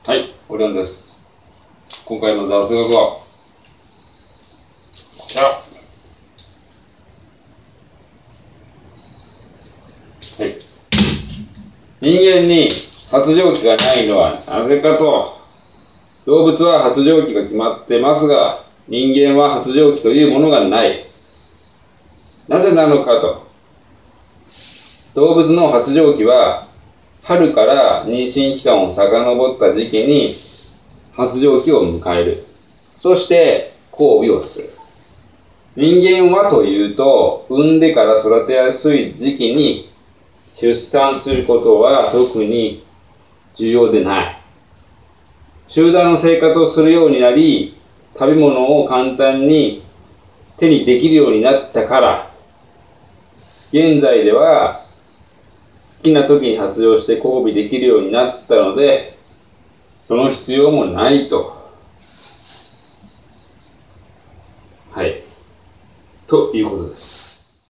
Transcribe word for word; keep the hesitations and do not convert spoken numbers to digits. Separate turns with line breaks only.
はい、オリオンです。今回の雑学は、こちら。はい。人間に発情期がないのはなぜかと、動物は発情期が決まってますが、人間は発情期というものがない。なぜなのかと。動物の発情期は、春から妊娠期間を遡った時期に発情期を迎える。そして交尾をする。人間はというと、産んでから育てやすい時期に出産することは特に重要でない。集団の生活をするようになり、食べ物を簡単に手にできるようになったから、現在では好きな時に発情して交尾できるようになったので、その必要もないと。はい。ということです。